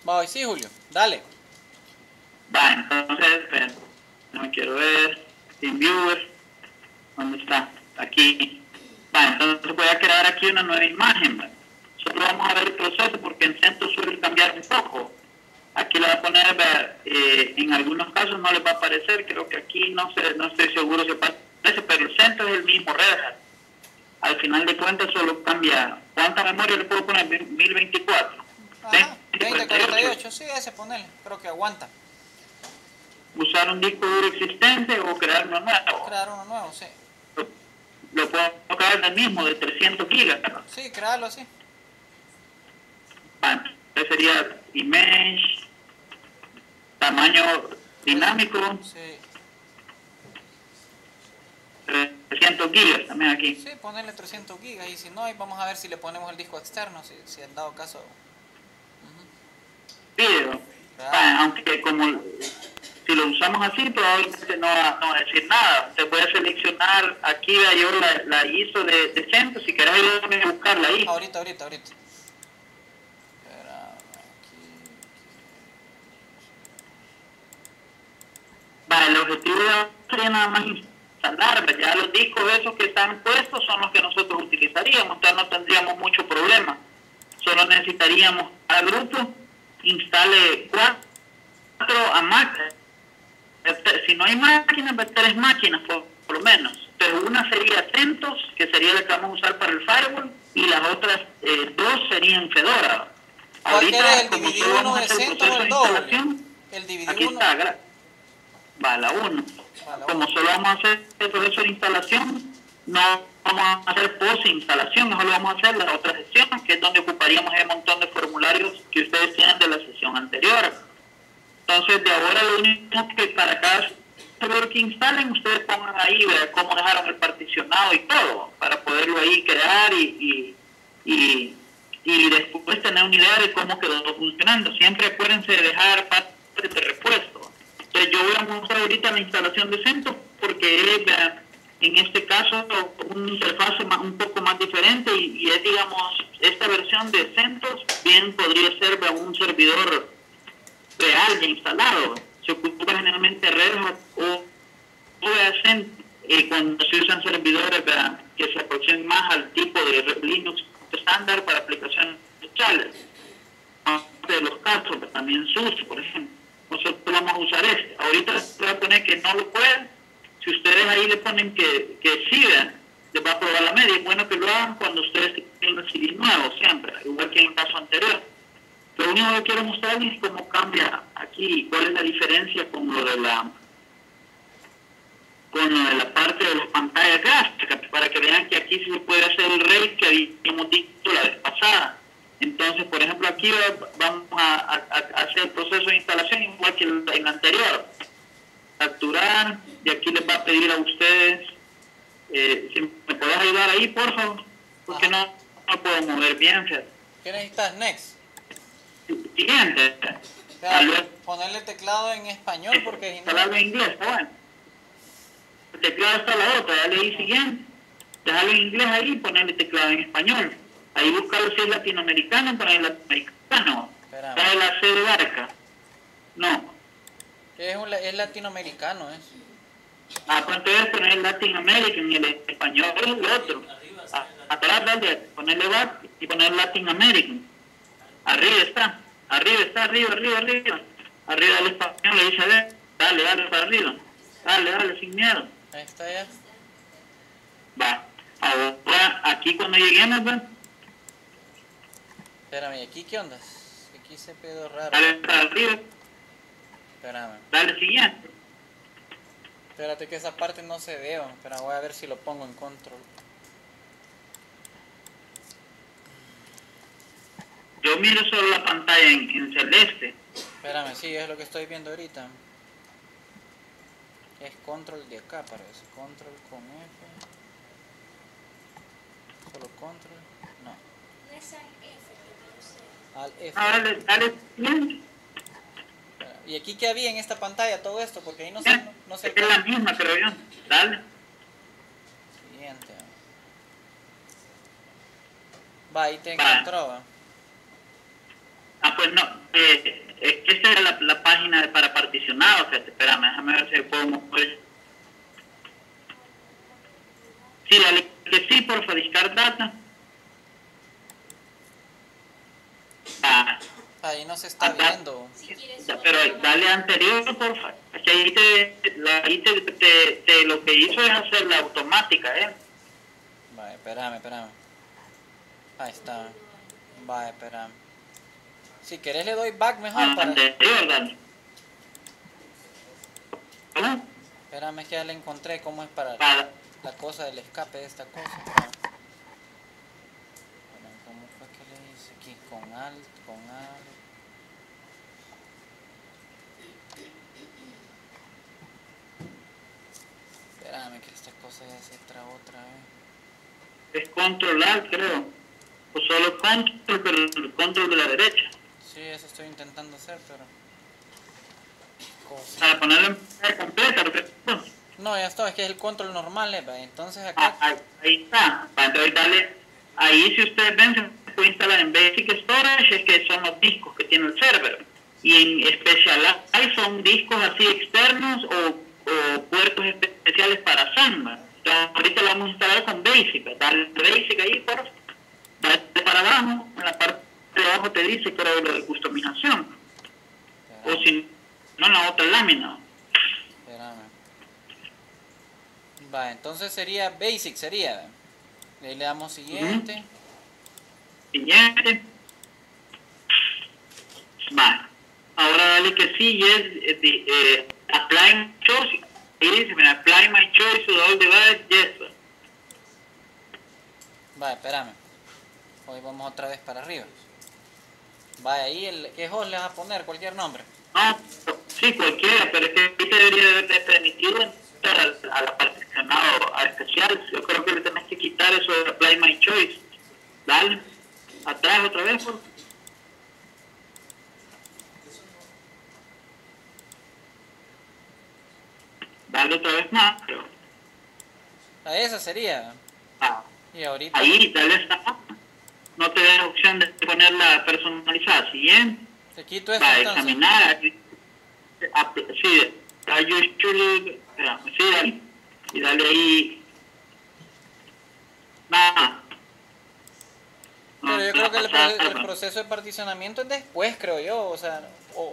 Voy, sí, Julio, dale. Va, entonces, no quiero ver, TeamViewer, ¿dónde está? Aquí. Va, entonces voy a crear aquí una nueva imagen. ¿Va? Solo vamos a ver el proceso porque en CentOS suele cambiar un poco. Aquí le voy a poner, en algunos casos no les va a aparecer, creo que aquí no estoy seguro si aparece, pero el CentOS es el mismo Red Hat. Al final de cuentas solo cambia. ¿Cuánta memoria le puedo poner? 1024. Ajá, 2048. 2048, sí, ese ponele, creo que aguanta. Usar un disco duro existente o crear uno nuevo. Crear uno nuevo, sí. Lo puedo crear del mismo, de 300 gigas. Sí, crearlo así. Entonces sería image, tamaño dinámico, Sí, 300 gigas también aquí. sí, ponerle 300 gigas y si no, ahí vamos a ver si le ponemos el disco externo, si en dado caso. Video. Claro. Aunque como si lo usamos así, probablemente no va a decir nada. Usted puede seleccionar aquí, yo la ISO de CentOS, si querés ayúdame a buscarla ahí. Ahorita. Espera, aquí. El objetivo sería nada más instalar, ya los discos esos que están puestos son los que nosotros utilizaríamos, entonces no tendríamos mucho problema. Solo necesitaríamos cada grupo instale 4 a Mac. Si no hay máquinas, 3 máquinas por lo menos. Pero una sería CentOS, que sería la que vamos a usar para el firewall, y las otras 2 serían Fedora. ¿Cuál quieres, el como DVD solo 1 vamos a de hacer el CentOS o proceso el de doble? instalación, El DVD aquí 1. está, va la 1. Como solo vamos a hacer el proceso de instalación, no vamos a hacer post-instalación, mejor vamos a hacer la otra sesión, que es donde ocuparíamos el montón de formularios que ustedes tienen de la sesión anterior. Entonces, de ahora lo único que para cada servidor que instalen, ustedes pongan ahí cómo dejaron el particionado y todo, para poderlo ahí crear y después tener una idea de cómo quedó funcionando. Siempre acuérdense de dejar partes de repuesto. Entonces, yo voy a mostrar ahorita la instalación de CentOS porque es, en este caso, una interfaz un poco más diferente y es, digamos, esta versión de CentOS bien podría ser un servidor real ya instalado. Se ocupa generalmente Red Hat o OSN cuando se usan servidores que se aproximen más al tipo de Linux estándar para aplicaciones sociales. De los casos, también SUSE, por ejemplo. Nosotros vamos a usar este. Ahorita se va a poner que no lo pueden. Si ustedes ahí le ponen que sí, les va a probar la media. Es bueno que lo hagan cuando ustedes tengan CD nuevo, siempre, igual que en el caso anterior. Lo único que quiero mostrarles es cómo cambia aquí, cuál es la diferencia con lo de la parte de las pantallas gráficas, para que vean que aquí sí se puede hacer el RAID que habíamos dicho la vez pasada. Entonces, por ejemplo, aquí vamos a hacer el proceso de instalación igual que en el anterior. Capturar, y aquí les va a pedir a ustedes, si me puedes ayudar ahí, por favor, porque no puedo mover bien. ¿Qué necesitas? Next. Siguiente. Ponerle teclado en español porque instalarlo en inglés, está bueno. El teclado está la otra, dale ahí siguiente. Dejarlo en inglés ahí y ponerle teclado en español. Ahí buscarlo si es latinoamericano, ponerle latinoamericano. Trae la C de barca. No. Es latinoamericano, ¿eh? Pues entonces poner Latin American y el español es el otro. Atrás dale, ponerle back y poner Latin American. Arriba está. Arriba. Arriba del español le dice, dale para arriba. Dale, sin miedo. Ahí está ya. Va. Ahora, aquí cuando lleguemos, Espérame, ¿y aquí qué onda? Aquí se pedo raro. Dale para arriba. Espérame. Dale siguiente. Espérate que esa parte no se ve. Pero voy a ver si lo pongo en control. Yo miro solo la pantalla en celeste. Espérame, sí, es lo que estoy viendo ahorita. Es control de acá, parece. Control con F. Solo control. No. No es al F, Al F. Dale siguiente. ¿Y aquí qué había en esta pantalla? Todo esto, porque ahí no sé. Es la misma, creo yo. Dale. Siguiente. Va, ahí te encontró, va. Pues no. esta era la página para particionado. Fíjate, espérame, déjame ver si puedo mover. Sí, dale que sí, porfa, discard data. Ahí no se está viendo. Pero dale anterior, porfa. Que ahí lo que hizo es hacer la automática, Vale, espérame. Ahí está. Vale, espérame. Si querés le doy back mejor para... Anterior, dale. ¿Cómo? Espérame que ya le encontré cómo es para la cosa del escape de esta cosa. ¿Cómo fue que le hice aquí? Con alt. Espérame que esta cosa ya se trabó otra vez. Es controlar, creo. O solo control, pero el control de la derecha. Sí, eso estoy intentando hacer, pero... Para ponerlo en pantalla completa, no, ya está, es que es el control normal, entonces acá... ahí está. Entonces dale, ahí si ustedes ven, se puede instalar en Basic Storage, es que son los discos que tiene el server. Y en Specialized son discos así externos o puertos especiales para Sandbox. Entonces ahorita lo vamos a instalar con Basic. Dale Basic ahí, por favor. Dale para abajo, en la parte de abajo te dice que era lo de customización. O si no, en la otra lámina. Espérame. Va, entonces sería Basic, sería. Ahí le damos siguiente. Siguiente. Va. Ahora dale que sí, yes, apply my choice. Ahí dice, mira, apply my choice to all devices, yes. Va, espérame. Hoy vamos otra vez para arriba. Va, ahí, ¿qué host le vas a poner? Cualquier nombre. No, sí, cualquiera, pero es que ahí te debería haber permitido entrar a la particionado a especial. Yo creo que le tenés que quitar eso de apply my choice. Dale, atrás otra vez, por favor. Dale otra vez más, pero... A esa sería. Y ahorita... Ahí, dale esta. No te da opción de ponerla personalizada. Siguiente. Te quito esto Va a entonces. examinar. Sí, dale. Y dale ahí. Nada. Pero yo creo que el proceso de particionamiento es después, creo yo. O sea...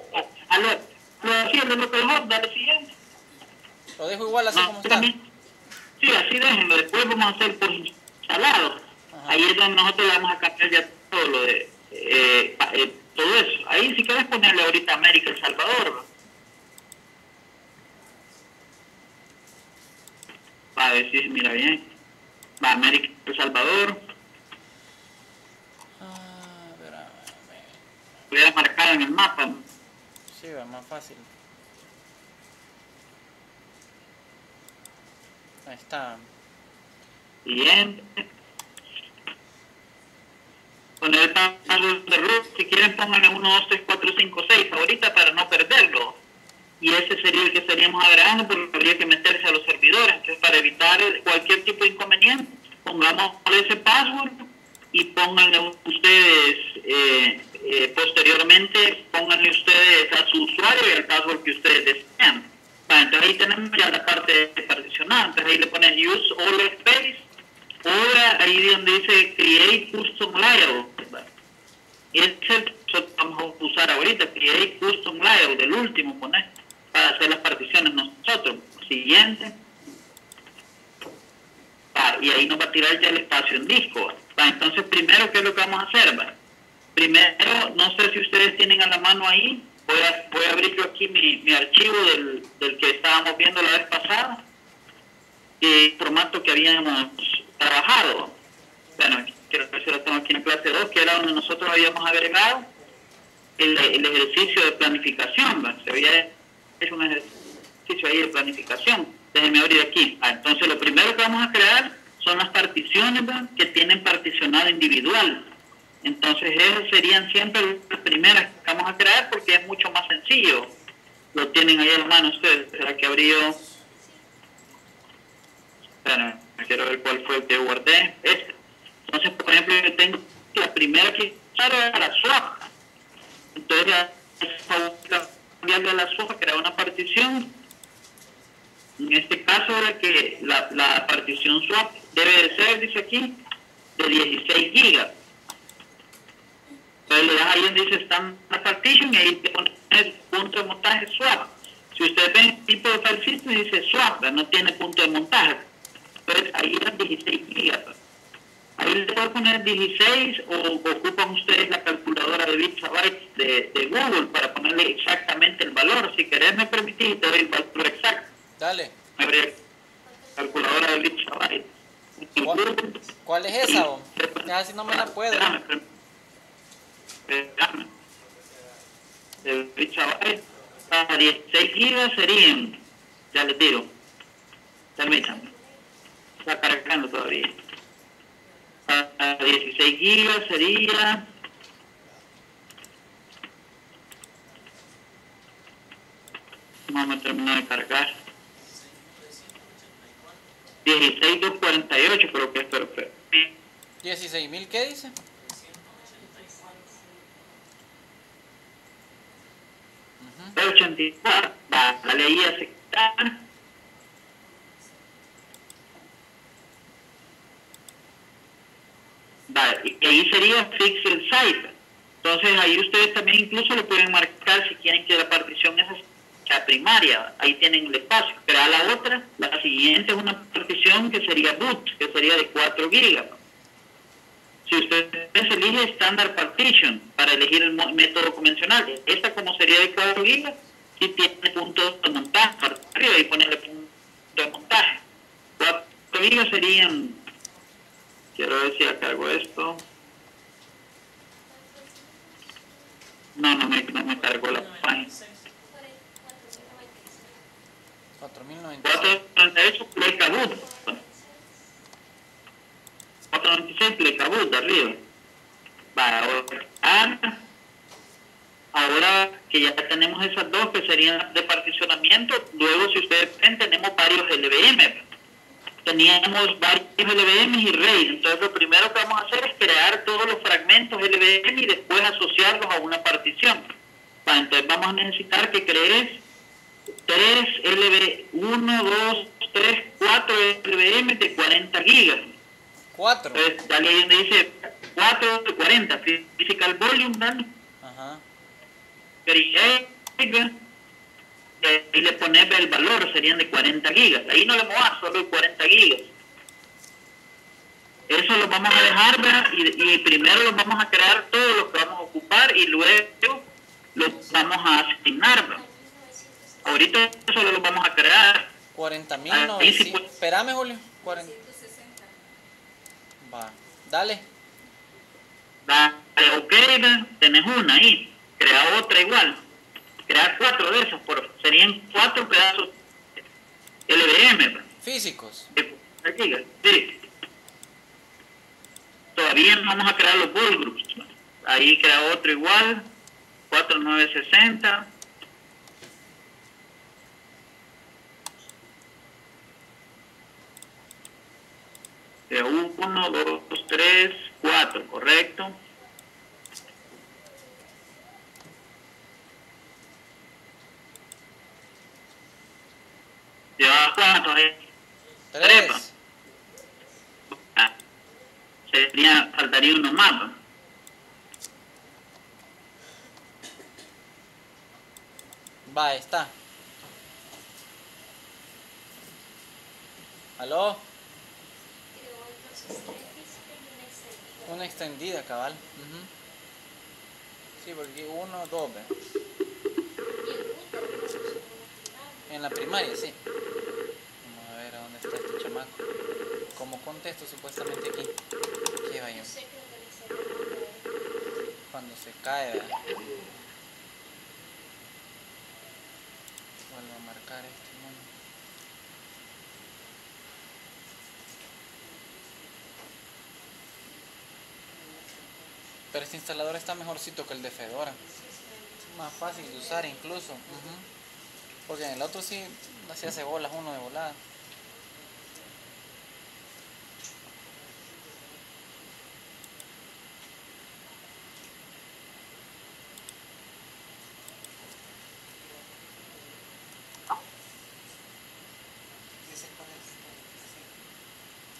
Lo mejor, dale siguiente. Lo dejo igual así como está. Sí, así déjenlo. Después vamos a hacer por instalado. Ahí es donde nosotros le vamos a cambiar ya todo lo de todo eso. Ahí si quieres ponerle ahorita América El Salvador. Va a decir, mira bien. Va América El Salvador. Voy a marcar en el mapa. Sí, va más fácil. Ahí está. Siguiente. Poner el password de root, si quieren pónganle 1, 2, 3, 4, 5, 6 ahorita para no perderlo. Y ese sería el que estaríamos agregando porque habría que meterse a los servidores. Entonces para evitar cualquier tipo de inconveniente, pongamos ese password y pónganle ustedes, posteriormente, pónganle ustedes a su usuario y al password que ustedes desean. Entonces ahí tenemos ya la parte particionada. Entonces ahí le ponen use all space. Ahora ahí donde dice create custom layout. Y ese es el que nosotros vamos a usar ahorita, create custom layout, del último poner, para hacer las particiones nosotros. Siguiente. Y ahí nos va a tirar ya el espacio en disco. Entonces primero, ¿qué es lo que vamos a hacer? Primero, no sé si ustedes tienen a la mano ahí, voy a abrir yo aquí mi archivo del que estábamos viendo la vez pasada, el formato que habíamos trabajado. Bueno, quiero ver si lo tengo aquí en clase 2, que era donde nosotros habíamos agregado el ejercicio de planificación. Se había hecho un ejercicio ahí de planificación. Déjenme abrir aquí. Entonces lo primero que vamos a crear son las particiones que tienen particionado individual. Entonces esas serían siempre las primeras que vamos a crear porque es mucho más sencillo. Lo tienen ahí a la mano ustedes. ¿Será que abrí yo? Espera, quiero ver cuál fue el que guardé. Este. Entonces, por ejemplo, yo tengo la primera que usaron para swap. ustedes cambiarle la swap, crear una partición. En este caso, ahora que la partición swap debe de ser, dice aquí, de 16 gigas. Entonces le das ahí donde dice Standard Partition y ahí te pones el punto de montaje swap. Si ustedes ven el tipo de file system, dice swap, no tiene punto de montaje. Entonces ahí eran 16 gigas. Ahí le puedo poner 16 o ocupan ustedes la calculadora de bits a bytes de Google para ponerle exactamente el valor. Si querés me permitís, te doy el valor exacto. Dale. Abre calculadora de bits a bytes. ¿Cuál es esa, vos? Ya si no me la puedo. Espérame. De bits a bytes. Para 16 gigas serían, ya les digo, permítanme, está cargando todavía. Para 16 gigas sería, vamos a terminar de cargar, 16.248 creo que es perfecto. 16.000, ¿qué dice? De 84, dale ahí a aceptar. Vale, y ahí sería fix el site. Entonces ahí ustedes también incluso lo pueden marcar si quieren que la partición esa sea primaria. Ahí tienen el espacio. Crear la otra, la siguiente es una partición que sería boot, que sería de 4 gigas. Si ustedes elige Standard Partition para elegir el método convencional, esta como sería de 4 gigas, si tiene punto de montaje, para arriba y ponerle punto de montaje. 4 gigas serían, quiero ver si acá hago esto. No me cargó la página. 498 pleca boot. 496 pleca boot arriba. Ahora que ya tenemos esas dos que serían de particionamiento, luego si ustedes ven tenemos varios LVM. Teníamos varios LVM y RAID. Entonces lo primero que vamos a hacer es crear todos los fragmentos LVM y después asociarlos a una partición. Entonces vamos a necesitar que crees 3 LV, 1, 2, 3, 4 LVM de 40 gigas. 4. Entonces dale ahí donde dice 4 de 40, Physical Volume, dale. Ajá. Create, y ahí le pones el valor, serían de 40 gigas. Ahí no le movas, solo de 40 gigas. Eso lo vamos a dejar, ¿verdad? Y primero lo vamos a crear todos los que vamos a ocupar y luego los vamos a asignar, ¿verdad? Ahorita solo los vamos a crear. 40.000, sí. Espérame, Julio. 40. Va, dale. Dale, ok, ¿verdad? Tenés una ahí. Crea otra igual. Crear 4 de esos, serían 4 pedazos LVM. ¿Verdad? Físicos. Sí. Todavía vamos a crear los ball groups. Ahí crea otro igual. 4960. De 1, 2, 3, 4, correcto. ¿Llevas cuántos? 3. Faltaría uno más, ¿no? Va, está. ¿Aló? Una extendida, cabal. Sí, porque 1, 2, ¿ve? En la primaria, sí. Vamos a ver a dónde está este chamaco. Como contesto supuestamente aquí. ¿Qué vaya? Cuando se cae, ¿verdad? Vuelvo a marcar este mundo. Pero este instalador está mejorcito que el de Fedora. Es más fácil de usar incluso. Porque en el otro sí hacía cebolas uno de volada.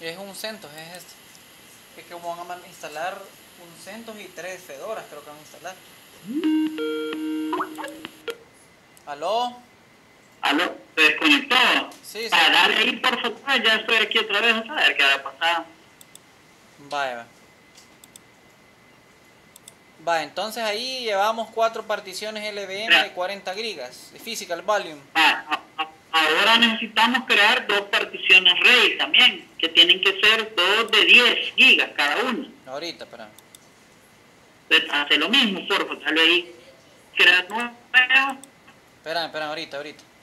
Es un CentOS, es este. Es que van a instalar un CentOS y 3 Fedoras, creo que van a instalar. ¿Aló? ¿Aló? ¿Se desconectó? Sí, sí. Dale ahí, por favor, ya estoy aquí otra vez, a ver qué va a pasar. Vaya. Va, entonces ahí llevamos 4 particiones LVM de 40 gigas de Physical Volume. Ahora necesitamos crear 2 particiones RAID también, que tienen que ser 2 de 10 gigas cada una. Ahorita, espera. Hace lo mismo, por favor, dale ahí, crear nueva. Espera, ahorita.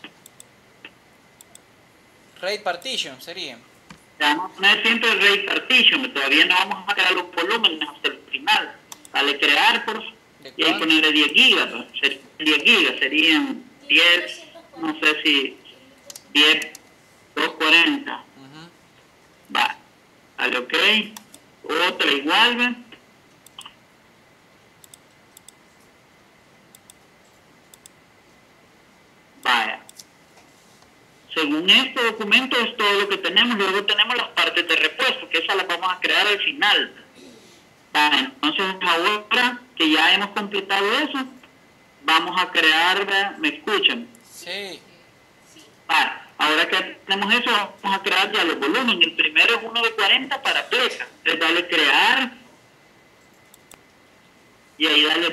RAID Partition sería. Vamos a poner siempre el RAID Partition, todavía no vamos a crear los volúmenes hasta el final. Dale crear, por favor, y ahí ponerle 10 gigas, ¿no? 10 gigas serían 10, no sé si 10, 240. Va, dale ok, otra igual, ¿ve? Vaya. Según este documento es todo lo que tenemos, luego tenemos las partes de repuesto, que esas las vamos a crear al final. Vaya, entonces ahora que ya hemos completado eso, vamos a crear, ¿me escuchan? Sí. Vale, ahora que tenemos eso, vamos a crear ya los volúmenes. El primero es uno de 40 para pleca. Entonces dale crear y ahí dale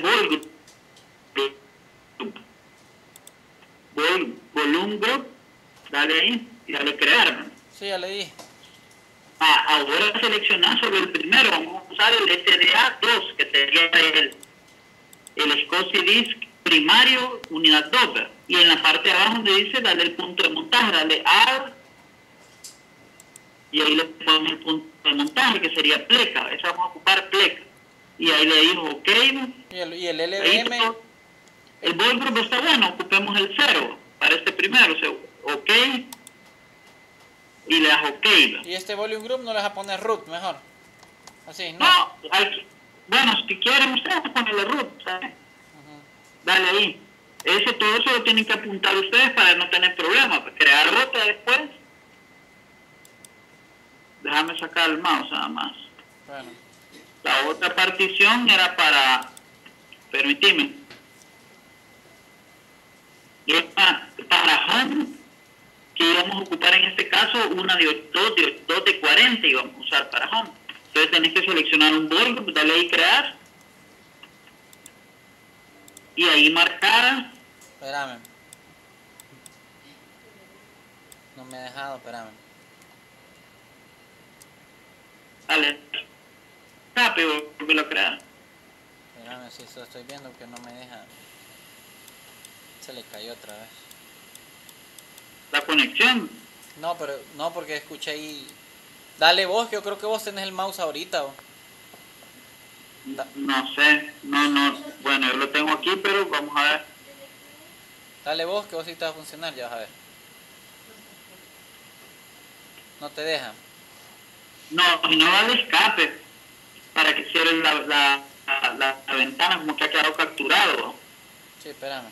volume group, dale ahí y dale crear. Sí, ya le di. Ahora seleccionar sobre el primero, vamos a usar el SDA2, que sería el SCSI Disk primario unidad 2, y en la parte de abajo donde dice dale el punto de montaje, dale Add y ahí le ponemos el punto de montaje que sería pleca, eso vamos a ocupar pleca y ahí le digo ok y el LVM el ball group está bueno, ocupemos el 0 para este primero, o sea, ok y le das ok. Y este volume group no le vas a poner root mejor, así, ¿no? No, bueno, si quieren ustedes ponerle root, ¿sabes? Dale ahí. Todo eso lo tienen que apuntar ustedes para no tener problemas. Para crear otra después. Déjame sacar el mouse nada más. Bueno. La otra partición era para... Permitime. Para home, que íbamos a ocupar en este caso una de 2 de 40 íbamos a usar para home. Entonces tenés que seleccionar un bol, dale ahí crear. Y ahí marcar. Espérame. No me he dejado, espérame. Dale. Rápido, volverlo a crear. Espérame, si eso estoy viendo que no me deja. Se le cayó otra vez. La conexión. No, pero no, porque escuché ahí. Dale vos, que yo creo que vos tenés el mouse ahorita. ¿O? No sé, no, bueno, yo lo tengo aquí, pero vamos a ver. Dale vos, que vos sí te va a funcionar, ya vas a ver. No te deja. No, y no dale escape para que cierre la ventana, como que ha quedado capturado. Sí, espérame.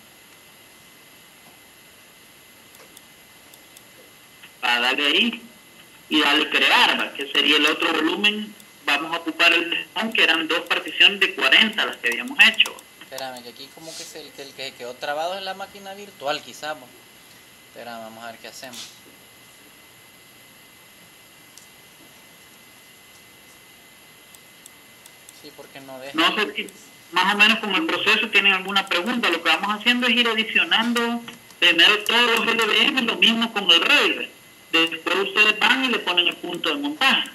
Para darle ahí y darle crear, ¿va? Que sería el otro volumen. Vamos a ocupar el home, que eran 2 particiones de 40 las que habíamos hecho. Espérame, que aquí como que es el que quedó trabado en la máquina virtual, quizás. Espérame, vamos a ver qué hacemos. Sí, porque no deja. No sé si más o menos como el proceso tienen alguna pregunta. Lo que vamos haciendo es ir adicionando primero todos los LVM, lo mismo con el RAID. Después ustedes van y le ponen el punto de montaje.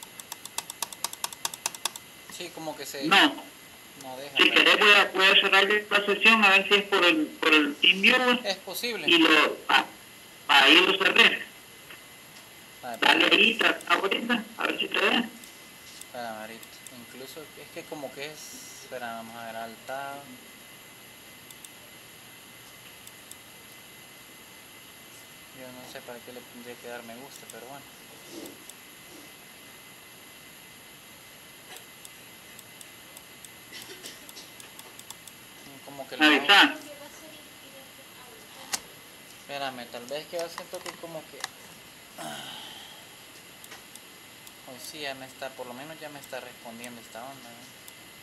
Sí, como que se... No deja. Si querés voy a cerrar esta sesión a ver si es por el TeamViewer. Es posible. Y ahí lo cerré. Dale ahí, trata ahorita, a ver si te ve. Espera, ahorita. Incluso es que como que es... Espera, vamos a ver, alta... Yo no sé para qué le tendría que dar me gusta, pero bueno. Como que el mouse... Espérame, tal vez que yo siento que como que... Hoy sí ya me está, por lo menos ya me está respondiendo esta onda, ¿no?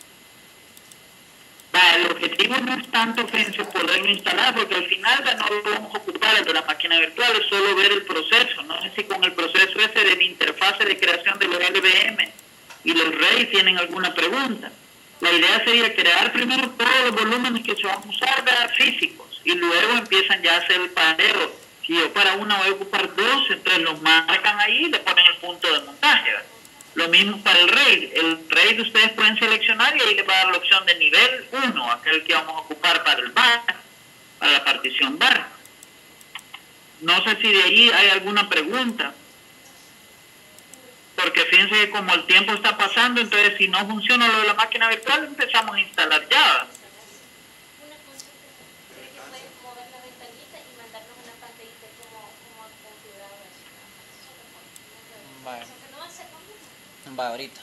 El objetivo no es tanto que se poderlo instalar, porque al final no lo vamos a ocupar el de la máquina virtual, es solo ver el proceso. No sé si con el proceso ese de la interfase de creación de los LVM y los RAID tienen alguna pregunta. La idea sería crear primero todos los volúmenes que se van a usar, ¿verdad?, físicos, y luego empiezan ya a hacer el paneo. Si yo para una voy a ocupar dos, entonces los marcan ahí y le ponen el punto de montaje, ¿verdad? Lo mismo para el RAID. El RAID ustedes pueden seleccionar y ahí les va a dar la opción de nivel 1, aquel que vamos a ocupar para el bar, para la partición bar. No sé si de ahí hay alguna pregunta, porque fíjense que como el tiempo está pasando, entonces si no funciona lo de la máquina virtual, empezamos a instalar ya. Una consulta, ¿cree que pueden mover la ventanita y mandarnos una pantallita como configurado eso? Vale. Eso que no va a ser conmigo. Va ahorita.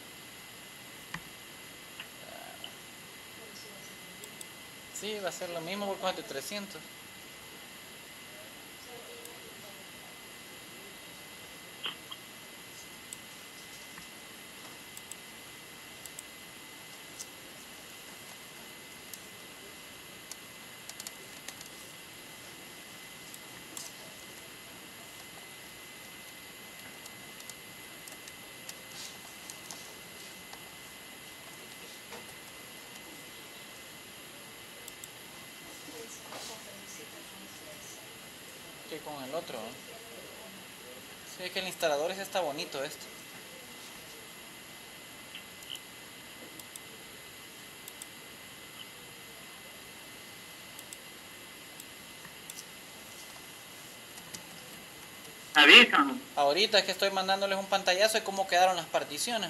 Sí, va a ser lo mismo por cuánto, 300. Que con el otro, ¿no? Sí, es que el instalador ese está bonito esto. Avísanos. Ahorita es que estoy mandándoles un pantallazo de cómo quedaron las particiones.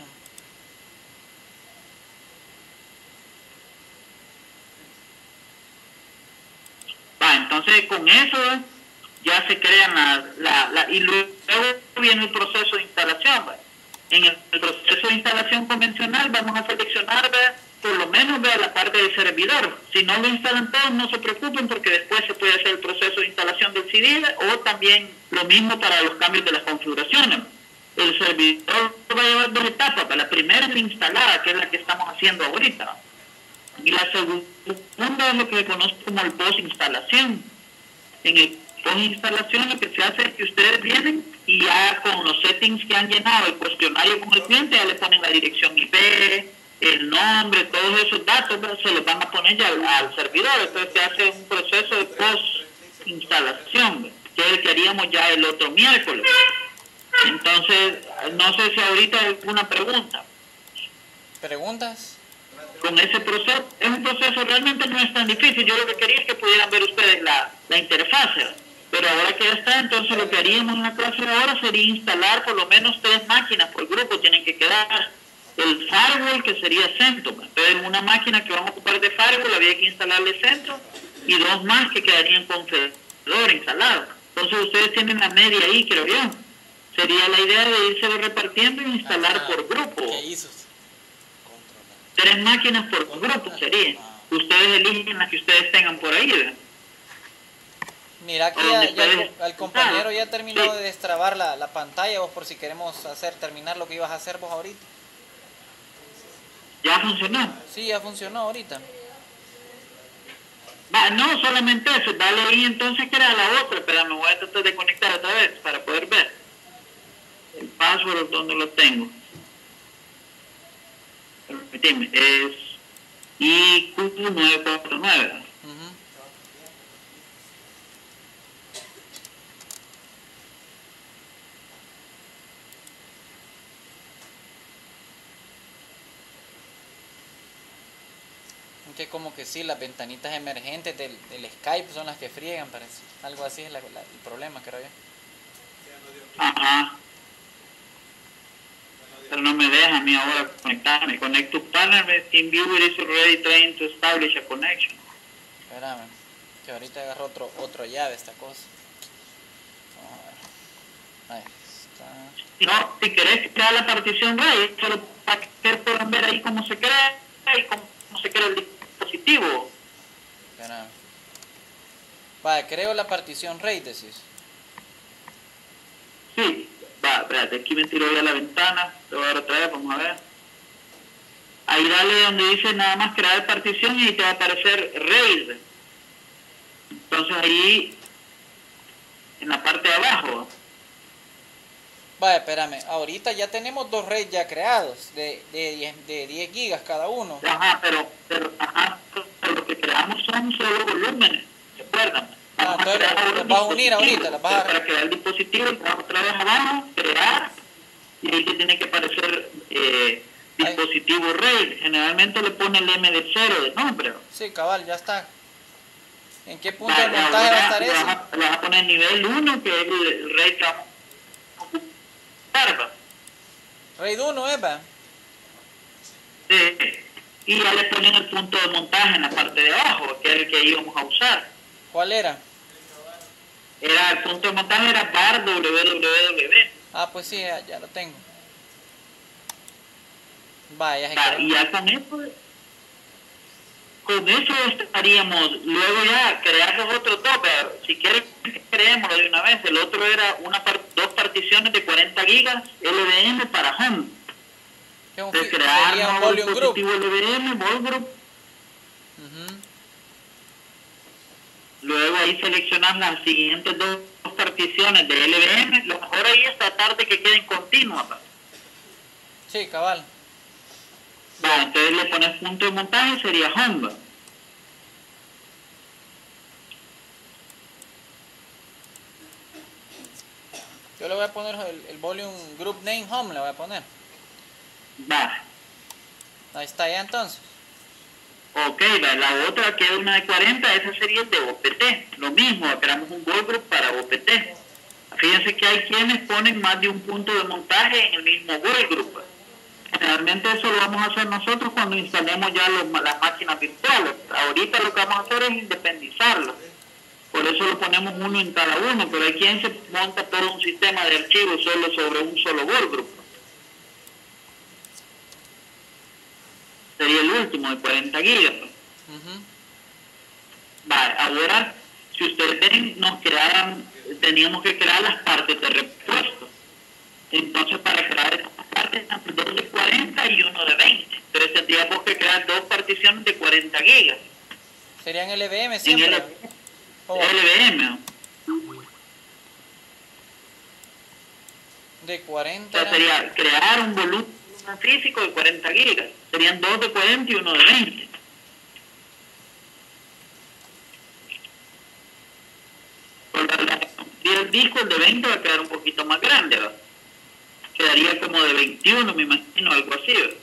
Entonces con eso ya se crean y luego viene el proceso de instalación. En el proceso de instalación convencional vamos a seleccionar por lo menos la parte del servidor. Si no lo instalan todos, no se preocupen, porque después se puede hacer el proceso de instalación del CD, o también lo mismo para los cambios de las configuraciones. El servidor va a llevar dos etapas. La primera es la instalada, que es la que estamos haciendo ahorita, y la segunda es lo que se conoce como el post-instalación. En el post-instalación lo que se hace es que ustedes vienen y ya con los settings que han llenado el cuestionario con el cliente, ya le ponen la dirección IP, el nombre, todos esos datos, ¿verdad?, se los van a poner ya al servidor. Entonces se hace un proceso de post-instalación, que es el que haríamos ya el otro miércoles. Entonces, no sé si ahorita hay alguna pregunta. ¿Preguntas? Con ese proceso, es un proceso, realmente no es tan difícil. Yo lo que quería es que pudieran ver ustedes la interfase, pero ahora que ya está, entonces lo que haríamos en la clase de ahora sería instalar por lo menos 3 máquinas por grupo. Tienen que quedar el firewall, que sería CentOS. Entonces, en una máquina que vamos a ocupar de firewall había que instalarle CentOS, y 2 más que quedarían con Fedora instalado. Entonces ustedes tienen la media ahí, creo yo. Sería la idea de irse repartiendo y instalar por grupo. ¿Qué hizo? 3 máquinas por grupo sería. Ustedes eligen las que ustedes tengan por ahí, ¿verdad? Mira que ya el compañero ya terminó de destrabar la pantalla, vos, por si queremos terminar lo que ibas a hacer vos ahorita. ¿Ya funcionó? Sí, ya funcionó ahorita. No, solamente eso. Dale ahí entonces, que era la otra, pero me voy a tratar de conectar otra vez para poder ver el password donde lo tengo. Permíteme, es IQ949. Que como que sí, las ventanitas emergentes del Skype son las que friegan, parece. Algo así es el problema, creo yo. Ajá. Pero no me deja a mí ahora conectarme. Connect to partner, TeamViewer is already trying to establish a connection. Espérame, que ahorita agarro otro llave esta cosa. Vamos a ver. Ahí está. No, si querés crear la partición RAID, solo para que puedan ver ahí cómo se crea y cómo se crea el dispositivo. Espérame. Vale, creo la partición RAID, decís. Sí, va, espérate, aquí me tiró ya la ventana, te voy a dar otra vez, vamos a ver. Ahí dale donde dice nada más crear partición y te va a aparecer RAID. Entonces ahí, en la parte de abajo. Vaya, espérame, ahorita ya tenemos 2 RAID ya creados, de 10 gigas cada uno. Ajá, pero lo que creamos son solo volúmenes, ¿se acuerdan? Entonces las vas a unir ahorita, las vas a... Para crear el dispositivo, y otra vez abajo, crear, y ahí te tiene que aparecer dispositivo RAID. Generalmente le pone el M de 0 de nombre. Sí, cabal, ya está. ¿En qué punto de montaje va a estar eso? Le vas a poner nivel 1, que es el RAID que vamos a ocupar. RAID 1, ¿va? Sí. Y ya le ponen el punto de montaje en la parte de abajo, que es el que íbamos a usar. ¿Cuál era? El punto de montaje era bar www. Ah, pues sí, ya lo tengo. Vaya, y ya con eso estaríamos. Luego ya crear los otros dos, pero si quieres creémoslo de una vez. El otro era dos particiones de 40 gigas LVM para home. De crear un volume group. LVM, vol group. Luego ahí seleccionar las siguientes dos particiones de LVM. Lo mejor ahí es tratar de que queden continuas. Sí, cabal. Entonces le pones punto de montaje, sería home. Yo le voy a poner el volume group name home, le voy a poner. Ahí está ya entonces. Ok, la otra que es una de 40, esa sería el de OPT. Lo mismo, creamos un work group para OPT. Fíjense que hay quienes ponen más de un punto de montaje en el mismo work group. Generalmente eso lo vamos a hacer nosotros cuando instalemos ya las máquinas virtuales. Ahorita lo que vamos a hacer es independizarlas. Por eso lo ponemos uno en cada uno, pero hay quien se monta todo un sistema de archivos solo sobre un solo workgroup. Sería el último de 40 gigas. Ahora, si ustedes ven, teníamos que crear las partes de repuesto. Entonces, para crear estas partes, dos de 40 y uno de 20. Entonces, tendríamos que crear dos particiones de 40 gigas. ¿Serían LVM siempre? LVM. De 40. O sea, sería crear un volumen físico de 40 gigas. Serían dos de 40 y uno de 20. Y el disco, el de 20, va a quedar un poquito más grande, ¿verdad? Quedaría como de 21, me imagino, algo así, ¿verdad?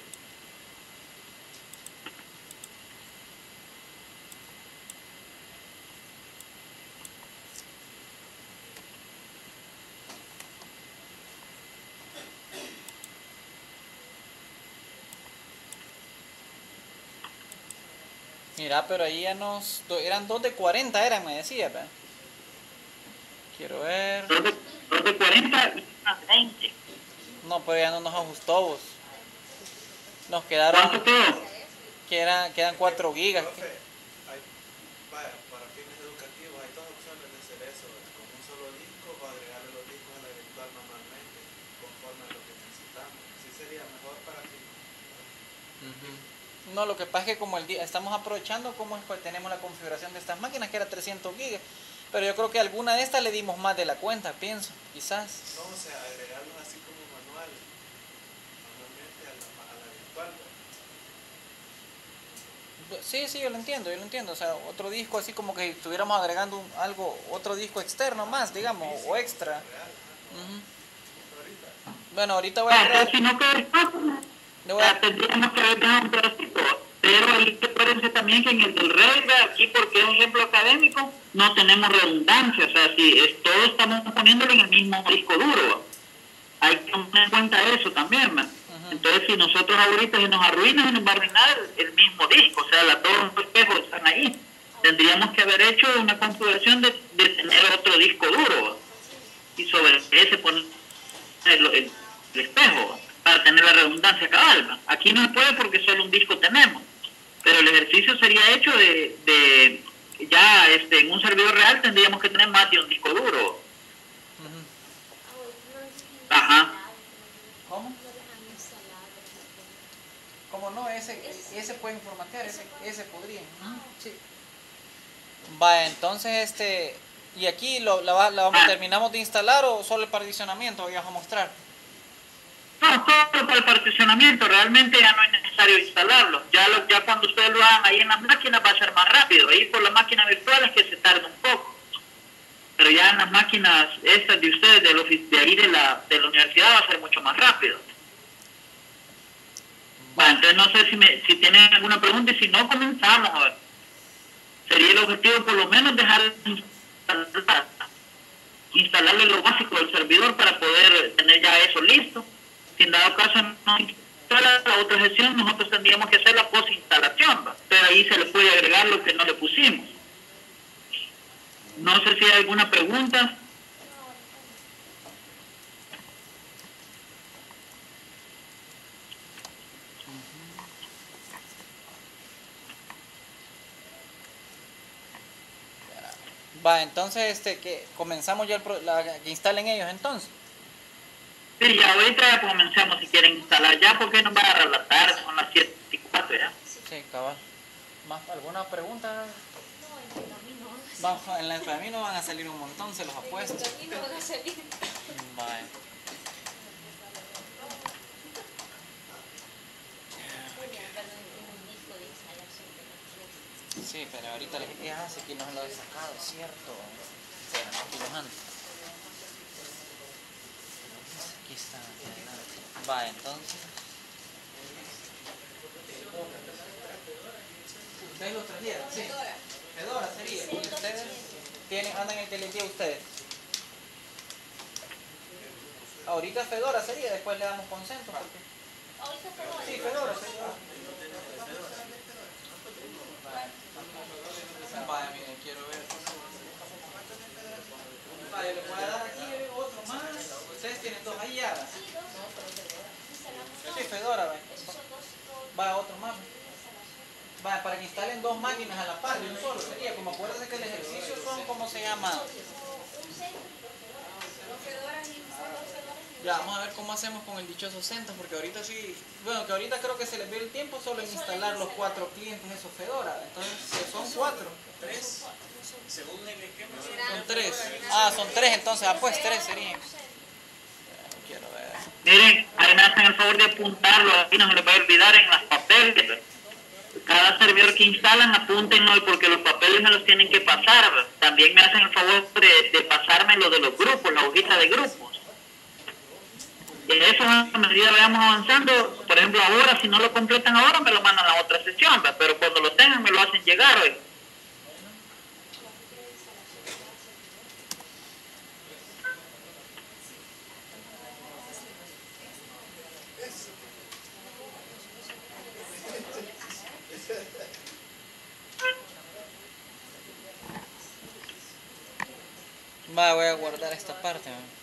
Mira, pero ahí ya eran 2 de 40, me decía, ¿verdad? Quiero ver. 2 de 40 y una de 20. No, pero ya no nos ajustó vos. Nos quedaron. ¿Cuánto quedó? Quedan 4 gigas. Para fines educativos hay dos opciones de hacer eso. Con un solo disco o agregarle los discos a la virtual manualmente, conforme a lo que necesitamos. Así sería mejor para ti. No, lo que pasa es que como estamos aprovechando como es que tenemos la configuración de estas máquinas, que era 300 gigas. Pero yo creo que alguna de estas le dimos más de la cuenta, pienso, quizás. No, o sea, agregarlos así como manualmente a la virtual. Sí, yo lo entiendo. O sea, otro disco así como que estuviéramos agregando otro disco externo más, digamos, o extra. Bueno, ahorita voy a crear... Si no tendríamos que haber dejado un pedacito. Pero ahí acuérdense también que en el del RAID, aquí porque es un ejemplo académico, no tenemos redundancia. O sea, si todo estamos poniéndolo en el mismo disco duro. Hay que tener en cuenta eso también, man. Entonces, si nosotros ahorita se nos arruina, se nos va a arruinar el mismo disco. O sea, los dos espejos están ahí. Tendríamos que haber hecho una configuración de tener otro disco duro. Y sobre ese poner el espejo, para tener la redundancia cabal. Aquí no se puede porque solo un disco tenemos. Pero el ejercicio sería hecho de ya en un servidor real tendríamos que tener más de un disco duro. Ajá. ¿Cómo? No les han instalado. ¿Cómo no? Ese pueden formatear, ese podrían. Sí. Va, entonces y aquí terminamos de instalar o solo el particionamiento voy a mostrar. No, todo para el particionamiento, realmente ya no es necesario instalarlo. Ya cuando ustedes lo hagan ahí en las máquinas va a ser más rápido. Ahí por las máquinas virtuales que se tarda un poco. Pero ya en las máquinas estas de ustedes, de ahí de la universidad, va a ser mucho más rápido. Bueno, entonces no sé si tienen alguna pregunta y si no, comenzamos. A ver. Sería el objetivo por lo menos dejar instalarle lo básico del servidor para poder tener ya eso listo. Si en dado caso no instala la otra gestión, nosotros tendríamos que hacer la post-instalación, pero ahí se le puede agregar lo que no le pusimos. No sé si hay alguna pregunta. Va, entonces que comenzamos ya que instalen ellos entonces. Sí, ya ahorita ya comenzamos si quieren instalar ya porque nos va a agarrar la tarde, son las 7:04 ya. Sí, cabal. ¿Más alguna pregunta? No, en el camino van a salir. Vamos, en el camino van a salir un montón, se los apuesto. En el camino van a salir. Vale. Sí, pero ahorita le hace que no lo he sacado, ¿cierto? Pero aquí los ando. Aquí está, aquí adelante. Va, entonces. ¿Ustedes los trajeron? Sí. Fedora sería. ¿Y ustedes andan en qué día ustedes? Ahorita Fedora sería, después le damos consenso. Porque... Ahorita Fedora. Sí, Fedora sería. Vaya, miren, quiero ver. Vaya, le voy a dar aquí otro más. Ustedes tienen dos ahí ya. Sí, Fedora, vaya. Vaya, otro más. Vaya, para que instalen dos máquinas a la par de un solo sería. Como acuérdense que el ejercicio son, ¿cómo se llama? Ya, vamos a ver cómo hacemos con el dichoso CentOS, porque ahorita sí, bueno, que ahorita creo que se les ve el tiempo solo en instalar los 4 clientes esos Fedora. Entonces, son 4. 3. Según el esquema. Son 3. Ah, son 3 entonces. Ah, pues 3 serían. Quiero ver. Miren, ahí me hacen el favor de apuntarlo, aquí no se les va a olvidar en las papeles. Cada servidor que instalan, apúntenlo porque los papeles me los tienen que pasar. También me hacen el favor de pasarme lo de los grupos, la hojita de grupos. Y eso a medida que vayamos avanzando, por ejemplo ahora, si no lo completan ahora, me lo mandan a la otra sesión, pero cuando lo tengan me lo hacen llegar hoy. Va, voy a guardar esta parte.